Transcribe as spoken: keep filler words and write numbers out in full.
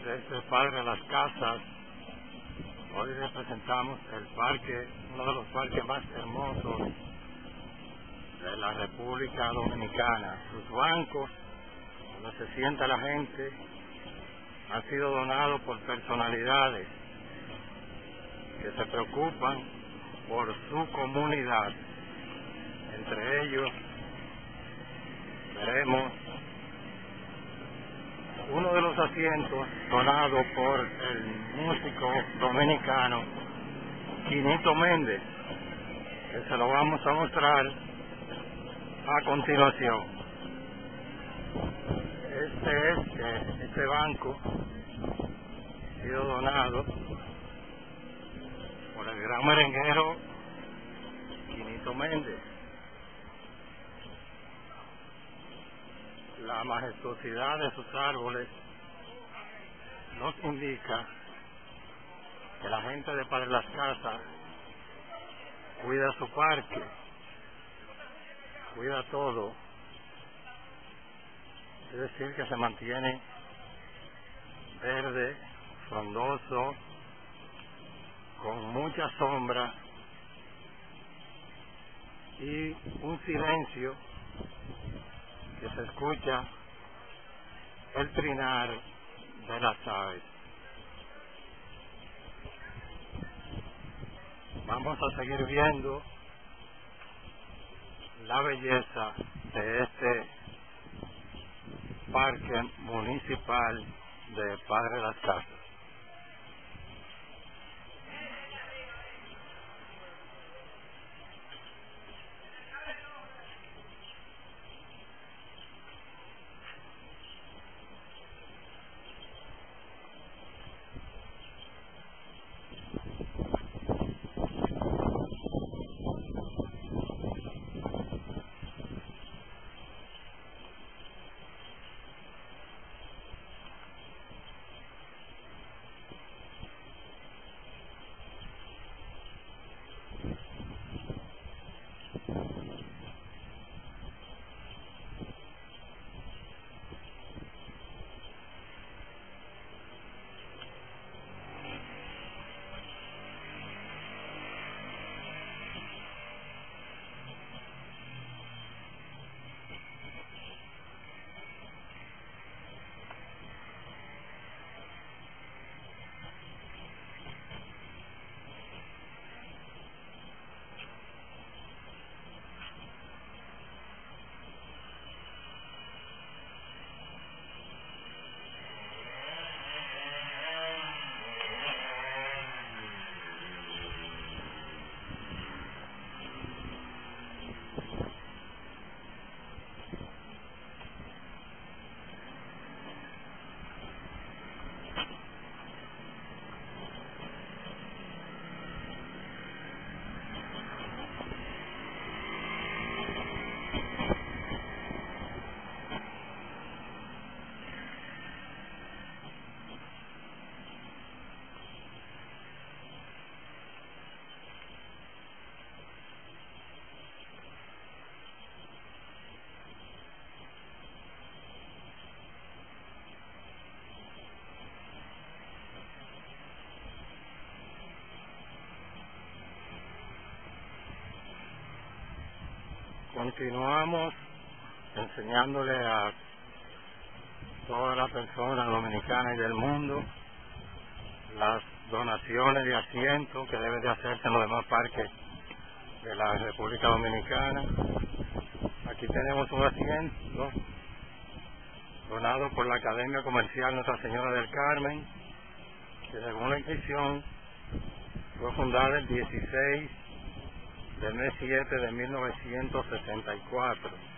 Desde Padre Las Casas, hoy representamos el parque, uno de los parques más hermosos de la República Dominicana. Sus bancos, donde se sienta la gente, han sido donados por personalidades que se preocupan por su comunidad. Entre ellos veremos uno de los asientos donado por el músico dominicano Quinito Méndez, que se lo vamos a mostrar a continuación. Este es eh, este banco ha sido donado por el gran merenguero Quinito Méndez. La majestuosidad de sus árboles nos indica que la gente de Padre Las Casas cuida su parque, cuida todo, es decir, que se mantiene verde, frondoso, con mucha sombra y un silencio que se escucha el trinar de las aves. Vamos a seguir viendo la belleza de este parque municipal de Padre Las Casas. Continuamos enseñándole a todas las personas dominicanas y del mundo las donaciones de asientos que deben de hacerse en los demás parques de la República Dominicana. Aquí tenemos un asiento donado por la Academia Comercial Nuestra Señora del Carmen, que según la inscripción fue fundada el dieciséis del mes siete de mil novecientos sesenta y cuatro.